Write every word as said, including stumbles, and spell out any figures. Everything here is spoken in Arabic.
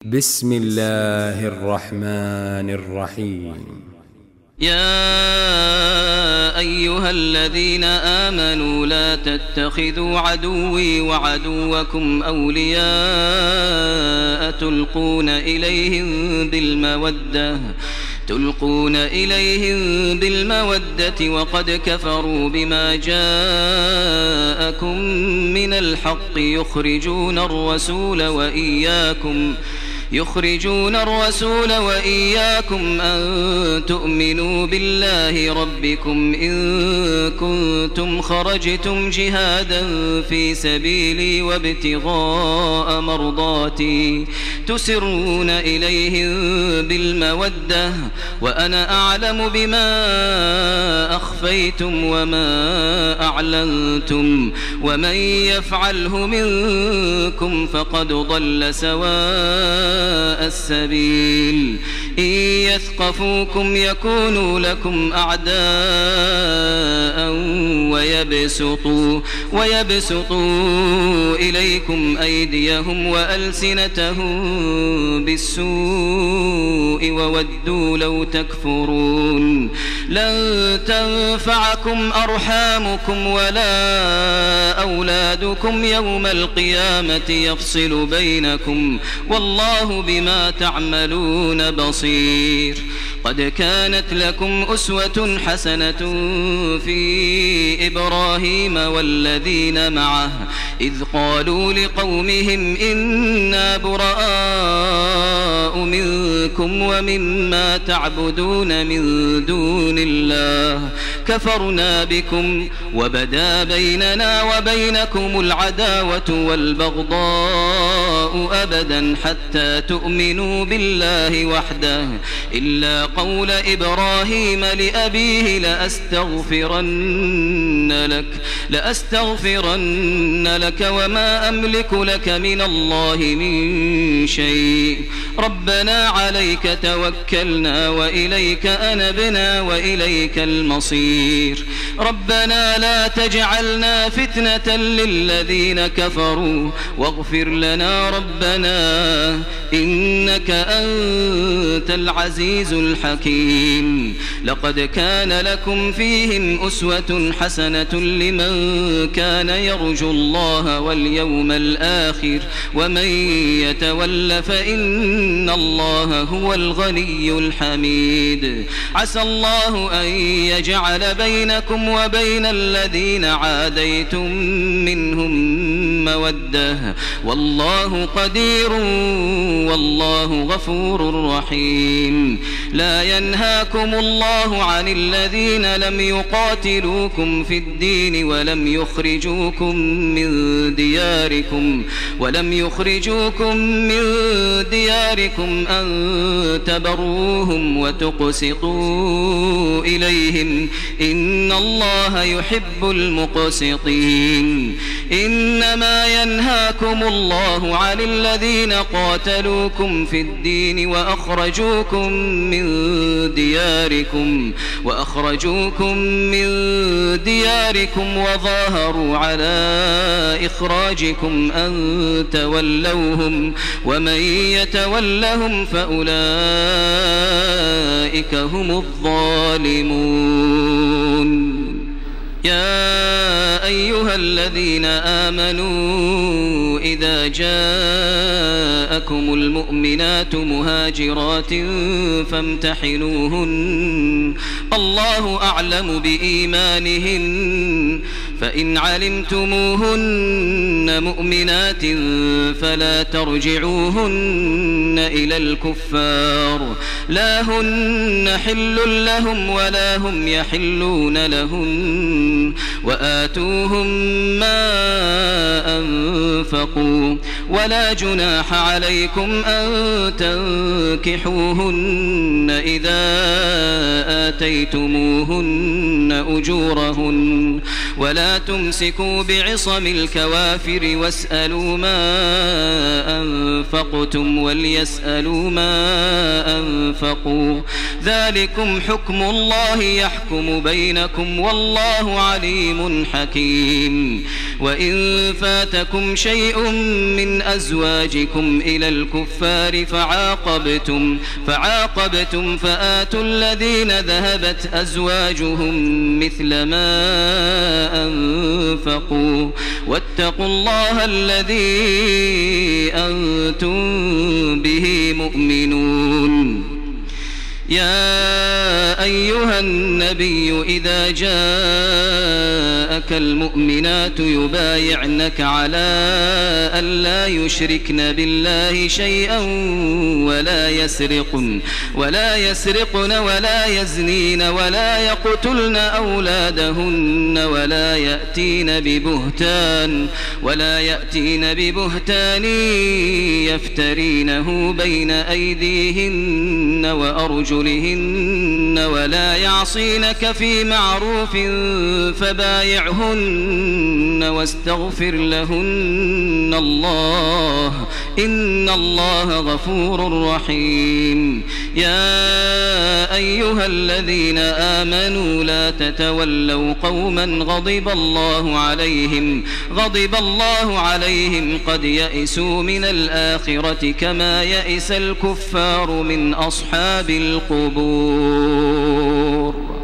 بسم الله الرحمن الرحيم. يا أيها الذين آمنوا لا تتخذوا عدوي وعدوكم أولياء تلقون إليهم بالمودة تلقون إليهم بالمودة وقد كفروا بما جاءكم من الحق يخرجون الرسول وإياكم يخرجون الرسول وإياكم أن تؤمنوا بالله ربكم إن كنتم خرجتم جهادا في سبيلي وابتغاء مرضاتي تسرون إليهم بالمودة وأنا أعلم بما أخفيتم وما أعلنتم ومن يفعله منكم فقد ضل سواء السبيل. إن يثقفوكم يكونوا لكم أعداء ويبسطوا, ويبسطوا إليكم أيديهم وألسنتهم بالسوء وودوا لو تكفرون. لن تنفعكم أرحامكم ولا أولادكم يوم القيامة يفصل بينكم والله بما تعملون بصير. قد كانت لكم أسوة حسنة في إبراهيم والذين معه إذ قالوا لقومهم إنا براء منكم ومما تعبدون من دون الله كفرنا بكم وبدا بيننا وبينكم العداوة والبغضاء أبدا حتى تؤمنوا بالله وحده إلا قول إبراهيم لأبيه لأستغفرن لك لأستغفرن لك وما أملك لك من الله من شيء ربنا عليك توكلنا وإليك أنبنا وإليك المصير. ربنا لا تجعلنا فتنة للذين كفروا واغفر لنا ربنا إنك أنت العزيز الحكيم. لقد كان لكم فيهم أسوة حسنة لمن كان يرجو الله واليوم الآخر ومن يتول فإن الله هو الغني الحميد. عسى الله أن يجعل بينكم وبين الذين عاديتم منهم مودة والله قدير والله غفور رحيم. لا ينهاكم الله عن الذين لم يقاتلوكم في الدين ولم يخرجوكم من دياركم ولم يخرجوكم من دياركم أن تبروهم وتقسطوا إليهم إن الله يحب المقسطين. إنما ينهاكم الله عن الذين قاتلوكم في الدين وأخرجوكم من دياركم وأخرجوكم من دياركم وظاهروا على إخراجكم أن تولوهم ومن يتولهم فأولئك هم الظالمون. يا أيها الذين آمنوا إذا جاءكم المؤمنات مهاجرات فامتحنوهن الله أعلم بإيمانهن فإن علمتموهن مؤمنات فلا ترجعوهن إلى الكفار لا هن حل لهم ولا هم يحلون لهن وآتوهم ما أنفقوا ولا جناح عليكم أن تنكحوهن إذا آتيتموهن أجورهن ولا تمسكوا بعصم الكوافر واسألوا ما أنفقتم وليسألوا ما أنفقوا ذلكم حكم الله يحكم بينكم والله عليم حكيم. وإن فاتكم شيء شيء من أزواجكم إلى الكفار فعاقبتم فعاقبتم فآتوا الذين ذهبت أزواجهم مثل ما أنفقوا واتقوا الله الذي أنتم به مؤمنون. يا أيها النبي إذا جاءك المؤمنات يبايعنك على أن لا يشركن بالله شيئا ولا يسرقن ولا يسرقن ولا يزنين ولا يقتلن أولادهن ولا يأتين ببهتان ولا يأتين ببهتان يفترينه بين أيديهن وأرجلهن ولا يعصينك في معروف فبايعهن واستغفر لهن الله إن الله غفور رحيم. يا أيها الذين آمنوا لا تتولوا قوما غضب الله عليهم غضب الله عليهم قد يئسوا من الآخرة كما يئس الكفار من أصحاب القبور.